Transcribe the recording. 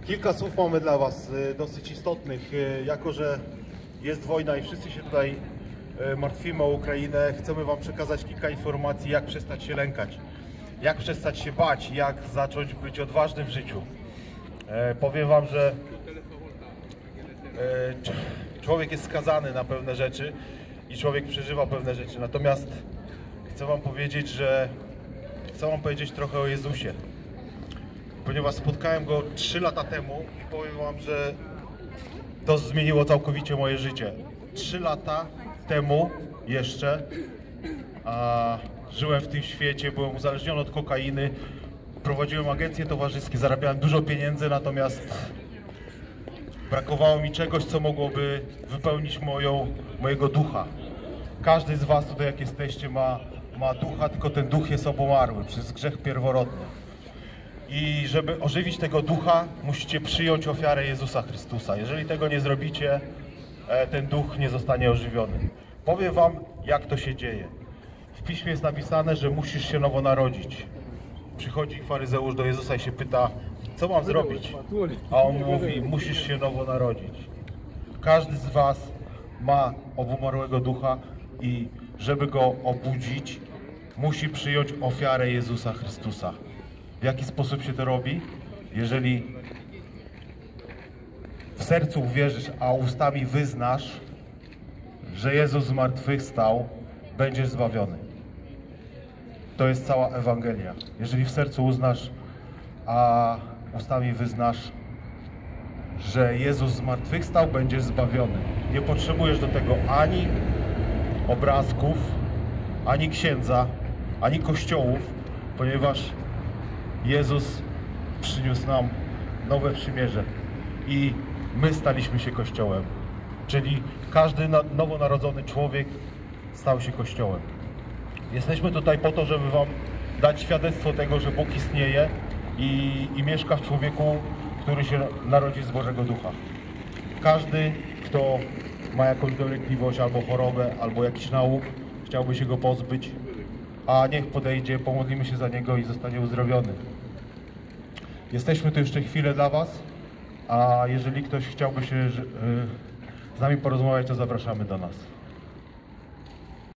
Kilka słów mamy dla Was dosyć istotnych. Jako że jest wojna i wszyscy się tutaj martwimy o Ukrainę, chcemy Wam przekazać kilka informacji, jak przestać się lękać, jak przestać się bać, jak zacząć być odważnym w życiu. Powiem Wam, że człowiek jest skazany na pewne rzeczy i człowiek przeżywa pewne rzeczy. Natomiast chcę Wam powiedzieć trochę o Jezusie. Ponieważ spotkałem Go 3 lata temu i powiem Wam, że to zmieniło całkowicie moje życie. 3 lata temu jeszcze żyłem w tym świecie, byłem uzależniony od kokainy, prowadziłem agencje towarzyskie, zarabiałem dużo pieniędzy, natomiast brakowało mi czegoś, co mogłoby wypełnić mojego ducha. Każdy z Was tutaj, jak jesteście, ma ducha, tylko ten duch jest obumarły przez grzech pierworodny. I żeby ożywić tego ducha, musicie przyjąć ofiarę Jezusa Chrystusa. Jeżeli tego nie zrobicie, ten duch nie zostanie ożywiony. Powiem Wam, jak to się dzieje. W Piśmie jest napisane, że musisz się nowo narodzić. Przychodzi faryzeusz do Jezusa i się pyta, co mam zrobić? A on mówi, musisz się nowo narodzić. Każdy z Was ma obumarłego ducha i żeby go obudzić, musi przyjąć ofiarę Jezusa Chrystusa. W jaki sposób się to robi? Jeżeli w sercu uwierzysz, a ustami wyznasz, że Jezus zmartwychwstał, będziesz zbawiony. To jest cała Ewangelia. Jeżeli w sercu uznasz, a ustami wyznasz, że Jezus zmartwychwstał, będziesz zbawiony. Nie potrzebujesz do tego ani obrazków, ani księdza, ani kościołów, ponieważ Jezus przyniósł nam nowe przymierze i my staliśmy się Kościołem. Czyli każdy nowonarodzony człowiek stał się Kościołem. Jesteśmy tutaj po to, żeby Wam dać świadectwo tego, że Bóg istnieje i mieszka w człowieku, który się narodzi z Bożego Ducha. Każdy, kto ma jakąś dolegliwość, albo chorobę, albo jakiś nałóg, chciałby się go pozbyć, a niech podejdzie, pomodlimy się za niego i zostanie uzdrowiony. Jesteśmy tu jeszcze chwilę dla Was, a jeżeli ktoś chciałby się z nami porozmawiać, to zapraszamy do nas.